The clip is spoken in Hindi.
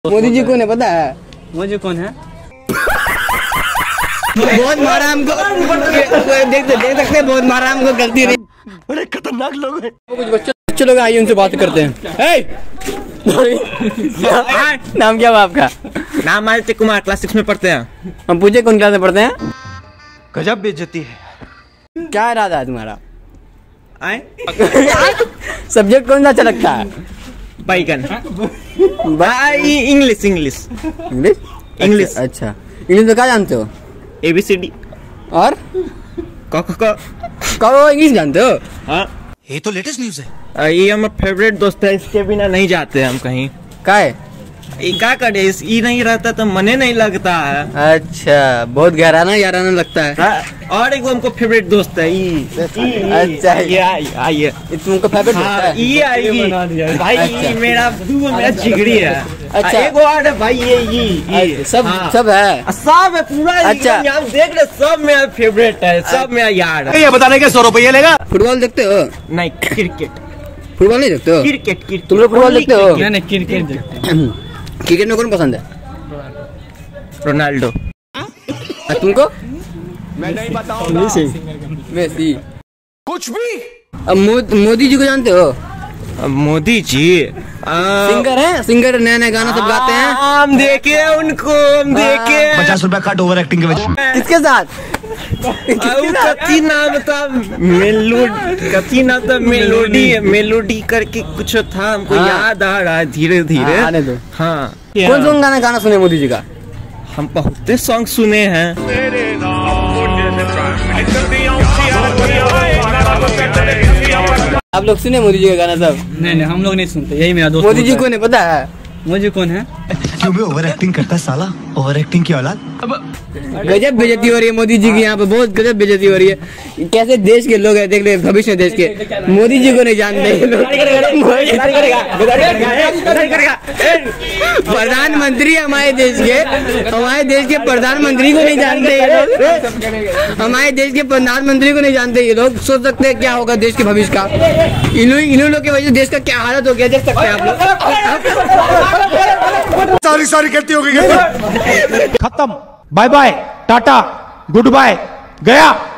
मोदी जी कौन है पता है? मुझे कौन है? बहुत मारा हमको, देख सकते हैं, बहुत मारा हमको, गलती नहीं। बड़े खतरनाक लोग हैं। कुछ बच्चे लोग आइए, उनसे बात करते हैं। नाम क्या हुआ आपका? नाम आदित्य कुमार, क्लास 6 में पढ़ते हैं। हम पूछे कौन क्लास में पढ़ते हैं? गजब बेइज्जती है। क्या इरादा है तुम्हारा? आए सब्जेक्ट कौन सा अच्छा लगता है? बैगन। English English English English. अच्छा, इंग्लिश में क्या जानते हो? ABCD और को इंग्लिश जानते हो? हाँ, ये तो लेटेस्ट न्यूज है। ये हमारा फेवरेट दोस्त है, इसके बिना नहीं जाते हम कहीं। क्या है? ये क्या करे, ये नहीं रहता तो मने नहीं लगता है। अच्छा, बहुत गहराना याराना लगता है। और एक हमको फेवरेट दोस्त है अच्छा, ये तुमको फेवरेट दोस्त है? ये आएगी भाई। अच्छा। मेरा जिगरी है। अच्छा। एक और है भाई, ये सब सब है, सब है पूरा। अच्छा। यहाँ देख रहे, सब मेरा फेवरेट है, सब मेरा यार है। ये बताने के 100 रुपये लेगा। फुटबॉल देखते हो? नहीं, क्रिकेट। फुटबॉल नहीं देखते हो? क्रिकेट तुम लोग फुटबॉल देखते हो? नहीं, क्रिकेट देखते हैं। क्रिकेट में कौन पसंद है? रोनाल्डो। तुमको? मैं नहीं बताऊंगा। मेसी। कुछ भी। अब मोदी जी को जानते हो? मोदी जी सिंगर है, सिंगर, नया नया गाना सब गाते हैं। हम देखे उनको, हम देखे। 50 रुपया काट ओवर एक्टिंग के वजह। किसके साथ? कथी नाम था, मेलोडी करके कुछ था, हमको हाँ। याद आ रहा है धीरे धीरे। आने दो। हाँ, कौन सा गाना सुने मोदी जी का? हम बहुत सॉन्ग सुने हैं। आप लोग सुने मोदी जी का गाना सब? नहीं, हम लोग नहीं सुनते, यही मेरा दोस्त। मोदी जी कौन है पता है? मुझे कौन है? क्यों भी ओवर एक्टिंग करता है साला, ओवर एक्टिंग की औलाद। गजब बेइज्जती हो रही है मोदी जी की, यहाँ पे बहुत गजब बेइज्जती हो रही है। कैसे देश के लोग हैं, देख ले, भविष्य देश के। मोदी जी को नहीं जानते ये लोग। प्रधानमंत्री हमारे देश के प्रधानमंत्री को नहीं जानते ये लोग। हमारे देश के प्रधानमंत्री को नहीं जानते ये लोग। सोच सकते हैं क्या होगा देश के भविष्य का। इन लोग की वजह से देश का क्या हालत हो गया, देख सकते हैं आप लोग। सॉरी गलती हो गई। खत्म, bye bye, tata, goodbye, गया।